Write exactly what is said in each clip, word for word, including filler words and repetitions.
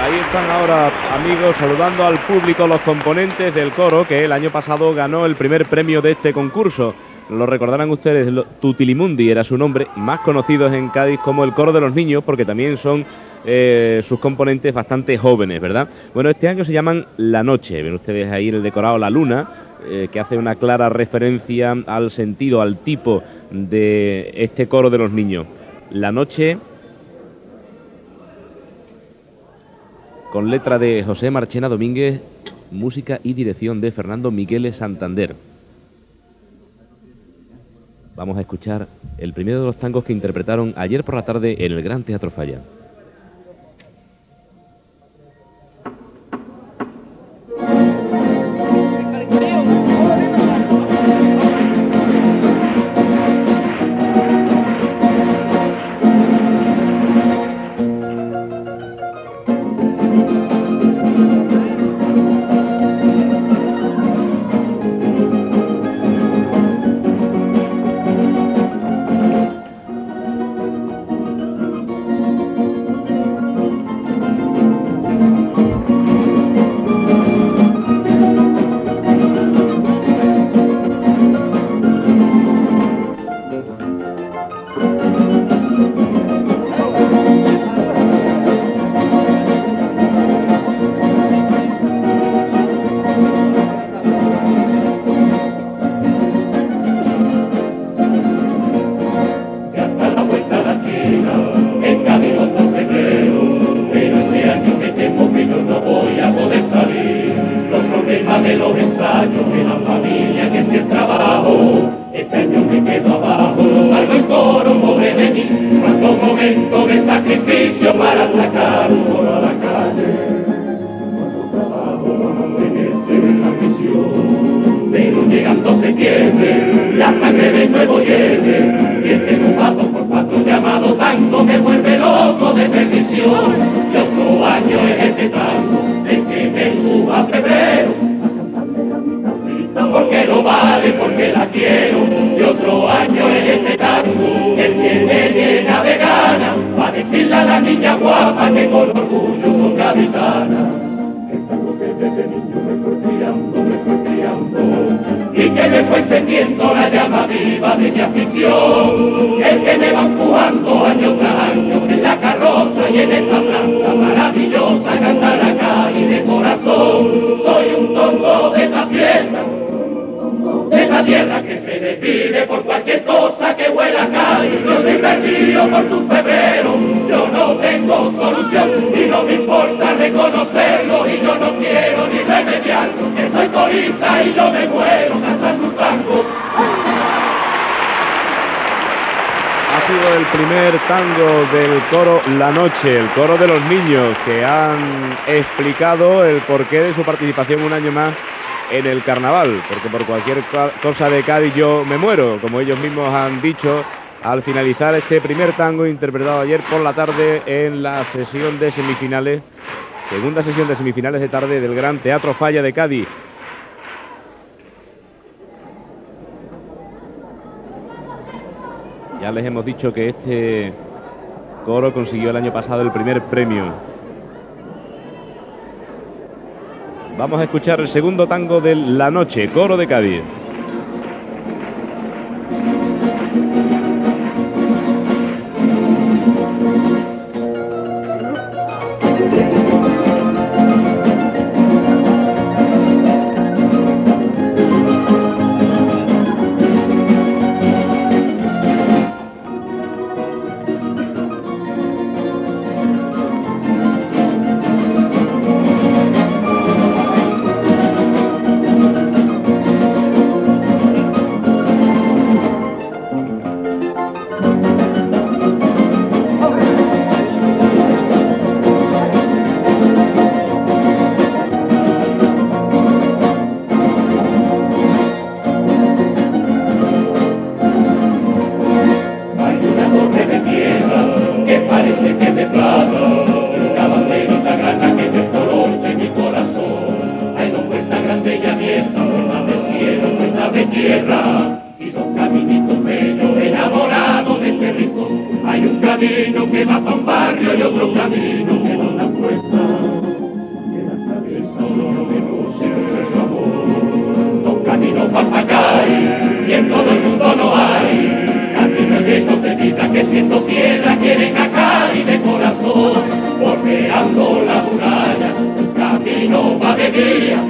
Ahí están ahora, amigos, saludando al público los componentes del coro que el año pasado ganó el primer premio de este concurso. Lo recordarán ustedes, Tutilimundi era su nombre, más conocidos en Cádiz como el Coro de los Niños, porque también son eh, sus componentes bastante jóvenes, ¿verdad? Bueno, este año se llaman La Noche. Ven ustedes ahí en el decorado la luna, eh, que hace una clara referencia al sentido, al tipo de este Coro de los Niños. La Noche, con letra de José Marchena Domínguez, música y dirección de Fernando Migueles Santander. Vamos a escuchar el primero de los tangos que interpretaron ayer por la tarde en el Gran Teatro Falla. De los ensayos de la familia, que si el trabajo, este año me quedo abajo, no salgo en coro, pobre de mí, cuántos momentos de sacrificio para sacar un coro a la calle, cuánto trabajo para mantenerse en la prisión, pero llegando septiembre, la sangre de nuevo hiede, y este novato por cuatro llamado tango me vuelve loco de perdición, y otro año es este tango, de que me empuja febrero, porque lo vale, porque la quiero, y otro año en este tango, el que me llena de ganas, para decirle a la niña guapa que con orgullo son gaditanas. El tango que desde niño me fue criando, me fue criando, y que me fue encendiendo la llama viva de mi afición, el que me va empujando año tras año en la carroza y en esa danza maravillosa, cantar acá y de corazón, soy un tongo de esta fiesta, de esta tierra que se despide por cualquier cosa que huela acá, y yo estoy perdido por tu febrero, yo no tengo solución y no me importa reconocerlo, y yo no quiero ni remediarlo, que soy corista y yo me muero cantando un tango. Ha sido el primer tango del coro La Noche, el coro de los niños, que han explicado el porqué de su participación un año más en el carnaval, porque por cualquier cosa de Cádiz yo me muero, como ellos mismos han dicho al finalizar este primer tango interpretado ayer por la tarde en la sesión de semifinales, segunda sesión de semifinales de tarde del Gran Teatro Falla de Cádiz. Ya les hemos dicho que este coro consiguió el año pasado el primer premio. Vamos a escuchar el segundo tango de La Noche, Coro de Cádiz. de tierra y dos caminitos bellos enamorados de este rincón. Hay un camino que va para un barrio y otro camino que va a una cuesta. siendo piedra quieren acá y de corazón, bordeando la muralla, un camino va de día,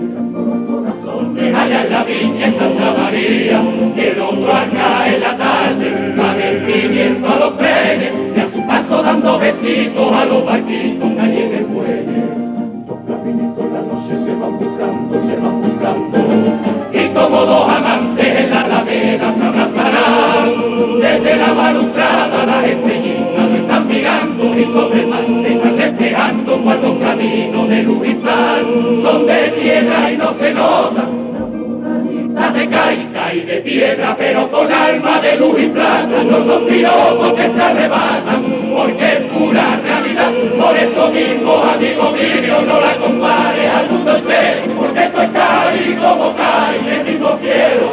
allá en la viña en Santa María, y el otro acá en la tarde, va describiendo a los frenes, y a su paso dando besitos a los barquitos allí en el muelle. Los caminitos en la noche se van buscando, se van buscando, y como dos amantes en la alameda se abrazarán, desde la balustrada las estrellitas lo están mirando, y sobre el mar se están despejando cuando los caminos de luz y sal son de piedra y no se notan. De caica y de piedra, pero con alma de luz y plata, no son piropos que se arrebatan, porque es pura realidad. Por eso mismo, amigo mío, no la compares al mundo entero, porque esto es cae como cae en el mismo cielo.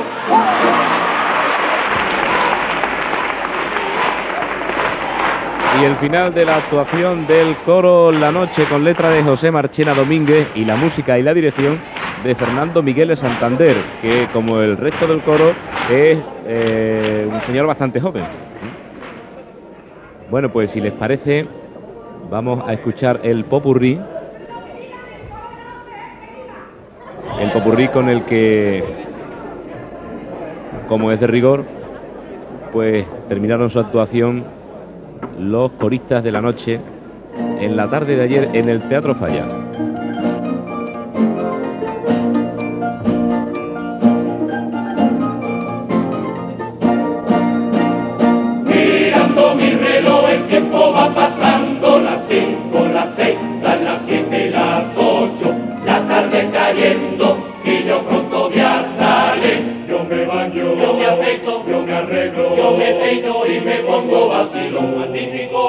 Y el final de la actuación del coro La Noche, con letra de José Marchena Domínguez y la música y la dirección de Fernando Miguel de Santander, que como el resto del coro es eh, un señor bastante joven. Bueno, pues si les parece, vamos a escuchar el popurrí, el popurrí con el que, como es de rigor, pues terminaron su actuación los coristas de La Noche en la tarde de ayer en el Teatro Falla. Mirando mi reloj, el tiempo va pasando, las cinco, las seis, las siete y las ocho, la tarde cayendo y yo pronto voy a salir. Yo me baño, yo me afeito, yo me arreglo, yo me peino y me pongo vacilón magnífico.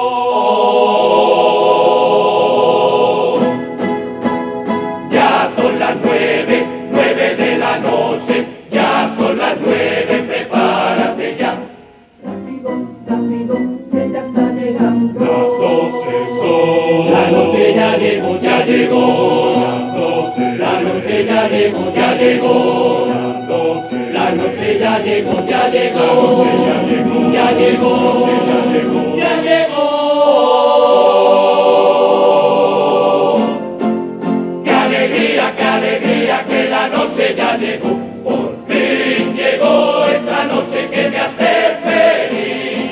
Ya son las nueve, nueve de la noche, ya son las nueve, prepárate ya. Rápido, rápido, que ya está llegando. Las doce son. La noche ya llegó, ya llegó. Las doce. La noche ya llegó, ya llegó. Las doce. La noche ya llegó, ya llegó. La noche ya llegó, ya llegó. Ya llegó, ya llegó. Qué alegría, qué alegría que la noche ya llegó. Por fin llegó esa noche que me hace feliz.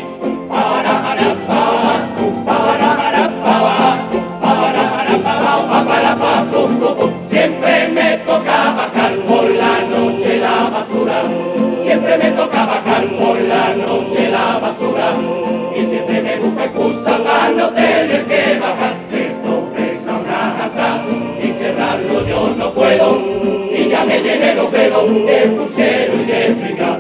Siempre me toca bajar por la noche la basura. Siempre me toca bajar por la noche la basura. Y siempre me busca excusa para no tener que bajar. Me tropeza una jata y cerrarlo yo no puedo. Y ya me llené los dedos de puchero y de friga.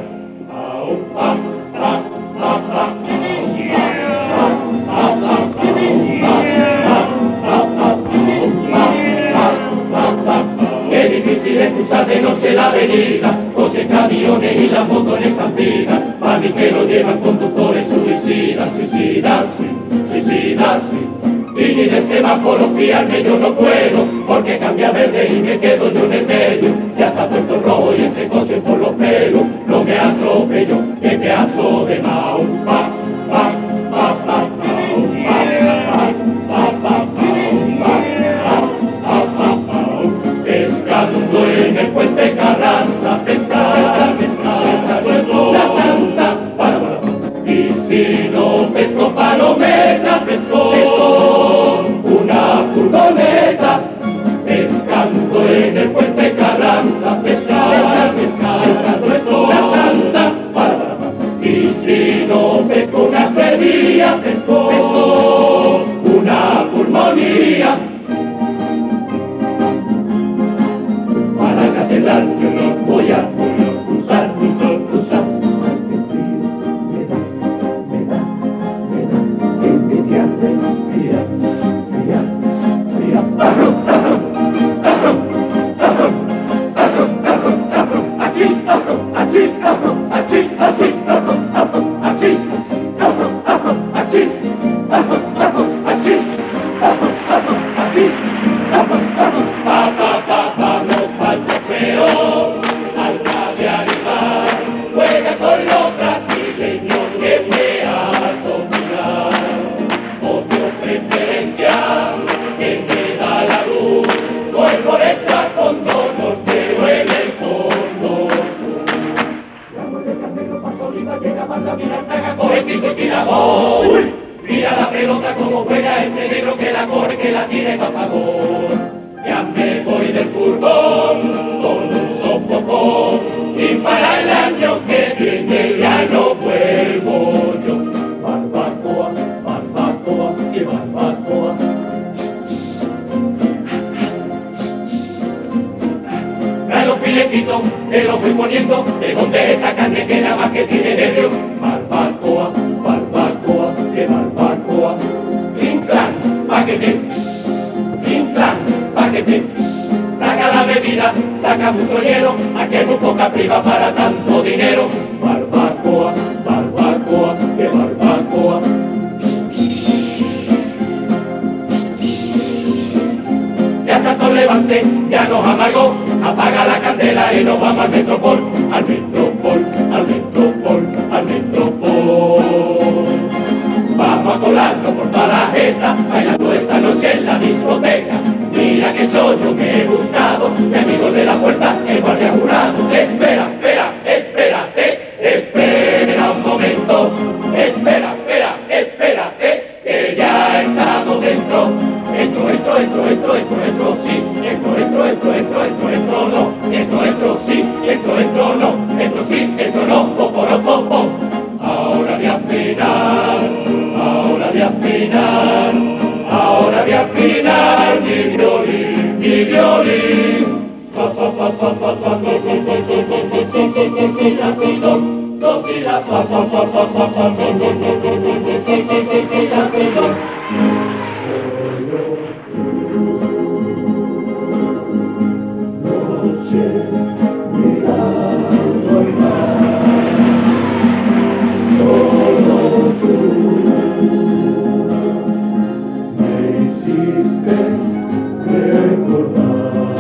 Qué difícil es cruzar de noche la avenida, coches, camiones y las motos en estampida. Para mí que lo llevan conductores suicidas, suicidas, suicidas, y ni de semáforos fiarme yo no puedo, porque cambia verde y me quedo yo en el medio. Ya se ha puesto rojo y ese coche por los pelos no me atropello, que pedazo de mao, pa, pa, pa, pa, pescando en el puente Carranza, pescar, pescar, pescar, la danza, para, para, y si no pesco palometa, pesco, pesco una furgoneta, pescando en el puente Carranza, pescar, pescar, pescar, pescar, la danza, para, para, para, y si no pesco una cerilla, pesco, pesco una pulmonía. Catedral, yo no voy a cruzar, cruzar, cruzar. Qué frío me da, me da, me da, que envidia, fría, fría, fría. ¡Ajum, ajum, ajum, ajum, ajum, ajum, achis, ajum, achis, ajum, achis, achis, ajum, ajum, achis, ajum, ajum, achis, ajum, ajum, achis, ajum, ajum, achis, ajum, ajum, pa, pa, pa, pa, no falta feo, alma de animal, juega con los brasileños que pedazo pelota como juega ese negro que la corre, que la tiene pa' favor. Ya me voy del furgón con un sofocón y para el año que viene ya no vuelvo yo. Barbacoa, barbacoa y barbacoa. Trae los filetitos, te los voy poniendo, de donde esta carne que nada más que tiene nervio. Barbacoa, barbacoa, que barbacoa. Inclán, paquete, inclán, paquete. Saca la bebida, saca mucho hielo, aquí hay muy poca priva para tanto dinero. Barbacoa, barbacoa, que barbacoa. Ya saltó el levante, ya nos amargó, apaga la candela y nos vamos al Metropol, al Metropol, al Metropol, al Metropol. Vamos a colarnos por toda la jeta, bailando esta noche en la discoteca. Mira que soy yo que he buscado, mi amigo de la puerta, el guardia jurado. Espera, espera, espérate, espera un momento. Espera, espera, espérate, que ya estamos dentro. Entro, entro, entro, entro, entro, entro, sí. Entro, entro, entro, entro, entro, entro, no. Entro, entro, sí. Entro, entro, no. Entro, sí, entro, no. Poporopopo. Ahora voy a afinar, ahora voy a afinar, ahora voy a afinar mi violín, mi violín. Fa, fa, fa, fa, fa, fa, fa, fa, fa, fa, fa, fa, fa, fa, fa, si, la, si, do, do, si, la, fa, fa, fa, fa, fa, fa, fa, fa, fa, fa, fa, si, si, si, si, la, si, do. Noche, mirando el mar, solo tú me hiciste recordar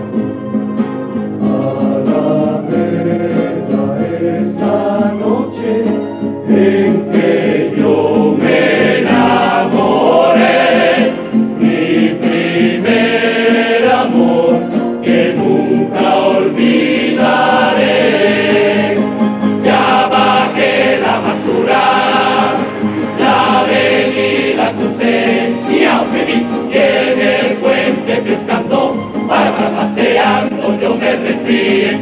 a la vera esa noche en que yo me enamoré, mi primer amor que nunca olvidaré. Ya bajé la basura, la avenida crucé y aunque vi que en el puente pescando, para paseando yo me resfrié.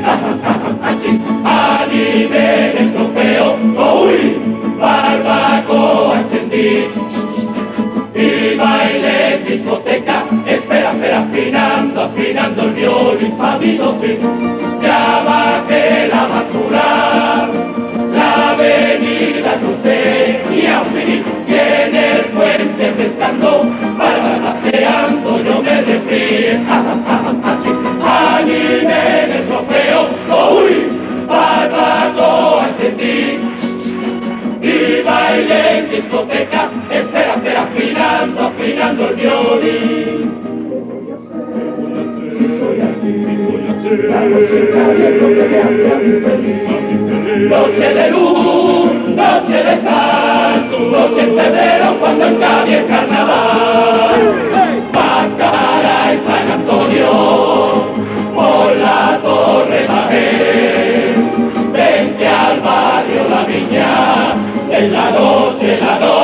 Animé en el trofeo, uy, barbacoa encendí y bailé en discoteca. Espera, espera, afinando, afinando el violín pa' mi dosis. Ya bajé la basura, la avenida crucé y aunque vi que en el puente pescando, para paseando yo me resfrié. Animé en el trofeo, uy, barbacoa encendí y bailé en discoteca. Espera, espera, afinando, afinando el violín. Si soy así, la noche caliente es lo que me hace a mí feliz. Noche de luz, noche de sal, noche en febrero cuando en Cádiz el carnaval. Máscara en San Antonio, por la torre bajé. Vente al barrio La Viña, en la noche, la noche.